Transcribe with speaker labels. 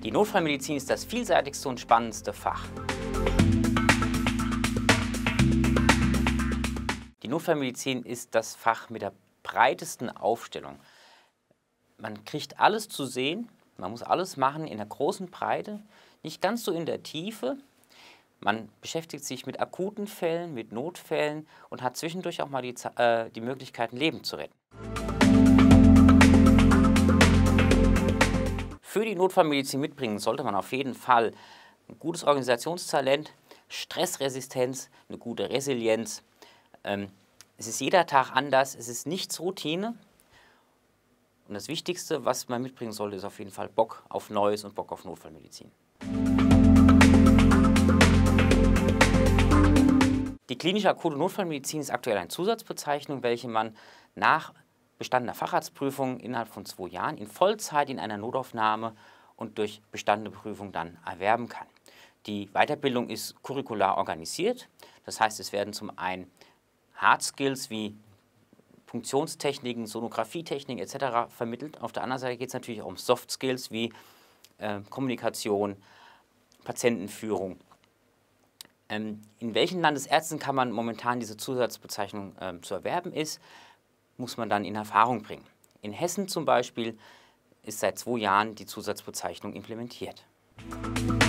Speaker 1: Die Notfallmedizin ist das vielseitigste und spannendste Fach. Die Notfallmedizin ist das Fach mit der breitesten Aufstellung. Man kriegt alles zu sehen, man muss alles machen in der großen Breite, nicht ganz so in der Tiefe. Man beschäftigt sich mit akuten Fällen, mit Notfällen und hat zwischendurch auch mal die Möglichkeit, ein Leben zu retten. Für die Notfallmedizin mitbringen sollte man auf jeden Fall ein gutes Organisationstalent, Stressresistenz, eine gute Resilienz. Es ist jeder Tag anders, es ist nichts Routine. Und das Wichtigste, was man mitbringen sollte, ist auf jeden Fall Bock auf Neues und Bock auf Notfallmedizin. Die klinische akute Notfallmedizin ist aktuell eine Zusatzbezeichnung, welche man nach bestandener Facharztprüfung innerhalb von 2 Jahren in Vollzeit in einer Notaufnahme und durch bestandene Prüfung dann erwerben kann. Die Weiterbildung ist curricular organisiert, das heißt, es werden zum einen Hard Skills wie Punktionstechniken, Sonografietechniken etc. vermittelt. Auf der anderen Seite geht es natürlich auch um Soft Skills wie Kommunikation, Patientenführung. In welchen Landesärzten kann man momentan diese Zusatzbezeichnung zu erwerben ist, muss man dann in Erfahrung bringen. In Hessen zum Beispiel ist seit 2 Jahren die Zusatzbezeichnung implementiert.